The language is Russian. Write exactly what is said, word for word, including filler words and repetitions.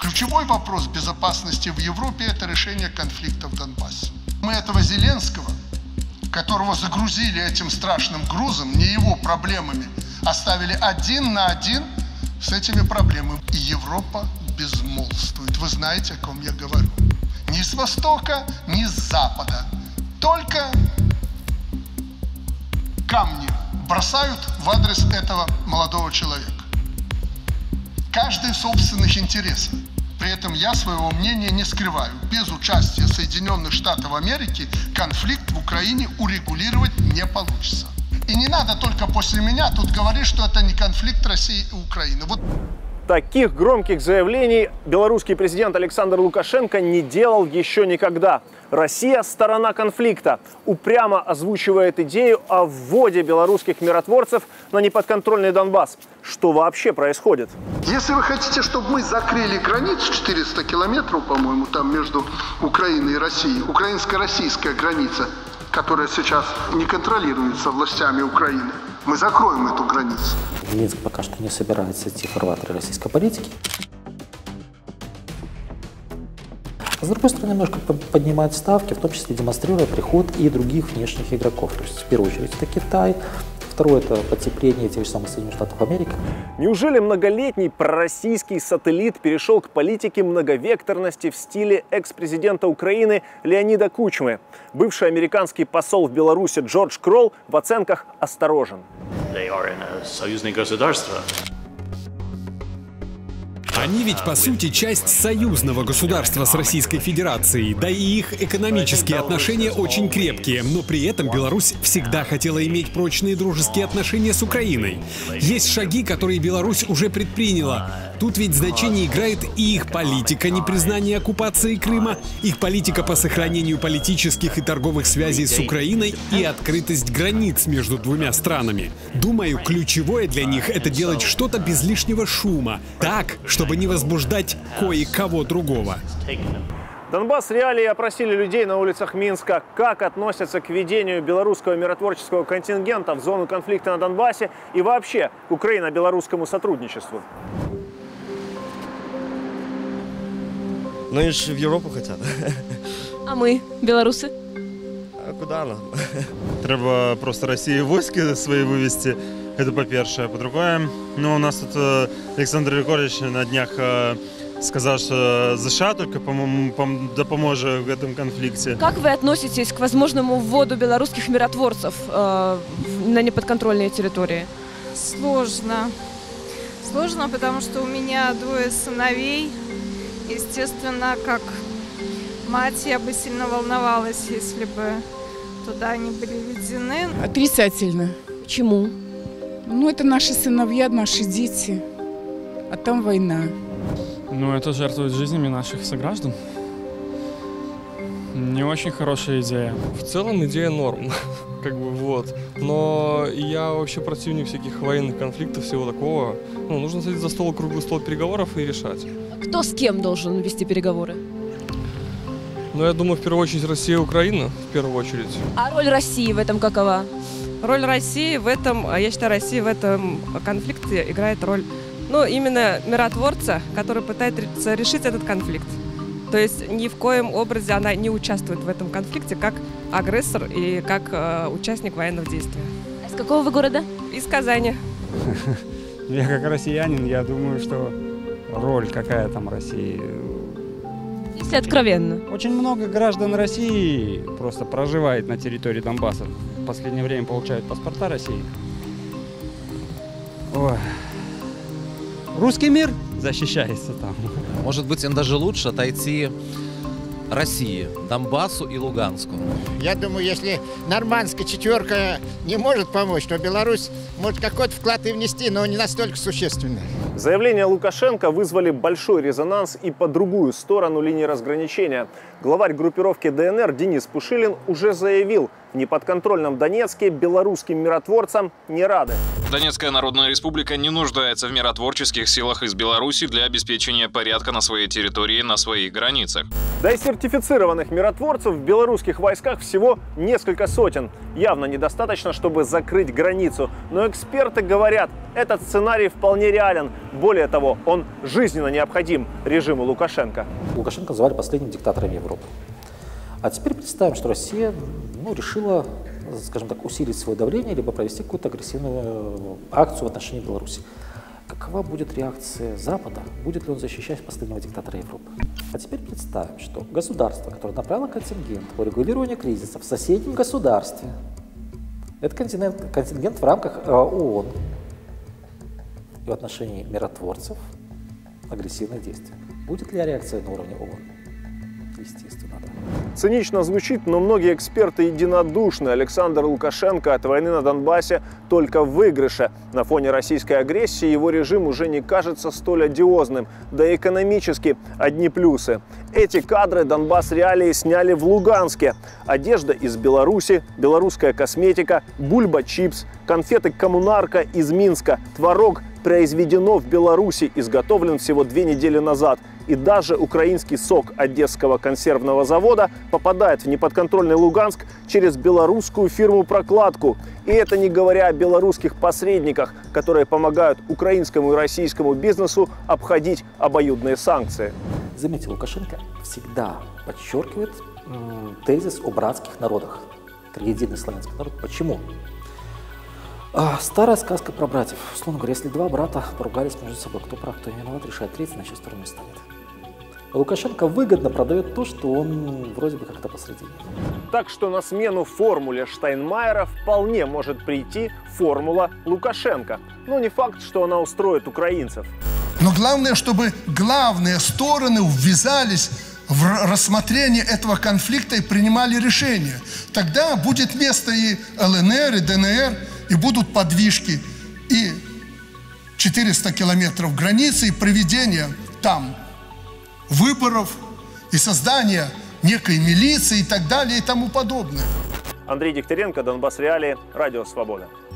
Ключевой вопрос безопасности в Европе – это решение конфликта в Донбассе. Мы этого Зеленского, которого загрузили этим страшным грузом, не его проблемами, оставили один на один с этими проблемами. И Европа безмолвствует. Вы знаете, о ком я говорю. Ни с востока, ни с запада. Только камни бросают в адрес этого молодого человека. Каждый в собственных интересах. При этом я своего мнения не скрываю. Без участия Соединенных Штатов Америки конфликт в Украине урегулировать не получится. И не надо только после меня тут говорить, что это не конфликт России и Украины. Вот. Таких громких заявлений белорусский президент Александр Лукашенко не делал еще никогда. Россия – сторона конфликта. Упрямо озвучивает идею о вводе белорусских миротворцев на неподконтрольный Донбасс. Что вообще происходит? Если вы хотите, чтобы мы закрыли границу, четыреста километров, по-моему, там между Украиной и Россией, украинско-российская граница, которая сейчас не контролируется властями Украины, мы закроем эту границу. Минск пока что не собирается идти в фарватеры российской политики. С другой стороны, немножко поднимает ставки, в том числе демонстрируя приход и других внешних игроков. То есть, в первую очередь, это Китай. Второе – это потепление тех же самых Соединенных Штатов Америки. Неужели многолетний пророссийский сателлит перешел к политике многовекторности в стиле экс-президента Украины Леонида Кучмы? Бывший американский посол в Беларуси Джордж Кролл в оценках осторожен. Союзное государство. Они ведь, по сути, часть союзного государства с Российской Федерацией, да и их экономические отношения очень крепкие, но при этом Беларусь всегда хотела иметь прочные дружеские отношения с Украиной. Есть шаги, которые Беларусь уже предприняла. Тут ведь значение играет и их политика непризнания оккупации Крыма, их политика по сохранению политических и торговых связей с Украиной и открытость границ между двумя странами. Думаю, ключевое для них — это делать что-то без лишнего шума, так, чтобы не возбуждать кое-кого другого. Донбасс реалии опросили людей на улицах Минска, как относятся к введению белорусского миротворческого контингента в зону конфликта на Донбассе и вообще к украино-белорусскому сотрудничеству. Ну, они же в Европу хотят. А мы, белорусы? А куда нам? Треба просто Росії війська свої вивести, це по-перше. По-друге, ну, у нас тут Олександр Григорьевич на днях сказал, что США только допоможе в этом конфликте. Как вы относитесь к возможному вводу белорусских миротворцев э, на неподконтрольные территории? Сложно. Сложно, потому что у меня двое сыновей. Естественно, как мать, я бы сильно волновалась, если бы туда они были введены. Отрицательно. Почему? Ну, это наши сыновья, наши дети, а там война. Ну, это жертвует жизнями наших сограждан. Не очень хорошая идея. В целом идея норм, как бы вот. Но я вообще противник всяких военных конфликтов, всего такого. Ну, нужно садиться за стол, круглый стол переговоров и решать. Кто с кем должен вести переговоры? Ну, я думаю, в первую очередь Россия и Украина, в первую очередь. А роль России в этом какова? Роль России в этом, я считаю, Россия в этом конфликте играет роль, ну, именно миротворца, который пытается решить этот конфликт. То есть ни в коем образе она не участвует в этом конфликте как агрессор и как э, участник военных действий. А из какого вы города? Из Казани. Я как россиянин, я думаю, что роль какая там России. Если откровенно. Очень много граждан России просто проживает на территории Донбасса. В последнее время получают паспорта России. Ой. Русский мир защищается там. Может быть, им даже лучше отойти России, Донбассу и Луганску. Я думаю, если нормандская четверка не может помочь, то Беларусь может какой-то вклад и внести, но не настолько существенный. Заявления Лукашенко вызвали большой резонанс и по другую сторону линии разграничения. Главарь группировки ДНР Денис Пушилин уже заявил, в неподконтрольном Донецке белорусским миротворцам не рады. Донецкая Народная Республика не нуждается в миротворческих силах из Беларуси для обеспечения порядка на своей территории, на своих границах. Да и сертифицированных миротворцев в белорусских войсках всего несколько сотен. Явно недостаточно, чтобы закрыть границу. Но эксперты говорят, этот сценарий вполне реален. Более того, он жизненно необходим режиму Лукашенко. Лукашенко называли последним диктатором Европы. А теперь представим, что Россия ну, решила, скажем так, усилить свое давление, либо провести какую-то агрессивную акцию в отношении Беларуси. Какова будет реакция Запада? Будет ли он защищать последнего диктатора Европы? А теперь представим, что государство, которое направило контингент по регулированию кризиса в соседнем государстве, это контингент, контингент в рамках э, ООН, и в отношении миротворцев агрессивных действий. Будет ли реакция на уровне ООН? Естественно, да. Цинично звучит, но многие эксперты единодушны. Александр Лукашенко от войны на Донбассе только в выигрыше. На фоне российской агрессии его режим уже не кажется столь одиозным. Да и экономически одни плюсы. Эти кадры Донбасс Реалии сняли в Луганске. Одежда из Беларуси, белорусская косметика, бульба-чипс, конфеты «Коммунарка» из Минска, творог произведено в Беларуси, изготовлен всего две недели назад. И даже украинский сок Одесского консервного завода попадает в неподконтрольный Луганск через белорусскую фирму-прокладку. И это не говоря о белорусских посредниках, которые помогают украинскому и российскому бизнесу обходить обоюдные санкции. Заметьте, Лукашенко всегда подчеркивает тезис о братских народах. Триединый славянский народ. Почему? А, старая сказка про братьев. Условно говоря, если два брата поругались между собой, кто прав, кто виноват, решает третий, значит, сторону не станет. Лукашенко выгодно продает то, что он вроде бы как-то посредине. Так что на смену формуле Штайнмайера вполне может прийти формула Лукашенко. Но не факт, что она устроит украинцев. Но главное, чтобы главные стороны ввязались в рассмотрение этого конфликта и принимали решения. Тогда будет место и ЛНР, и ДНР, и будут подвижки, и четыреста километров границы, и проведение там выборов, и создание некой милиции и так далее и тому подобное. Андрей Дегтяренко, Донбасс Реалии, Радио Свобода.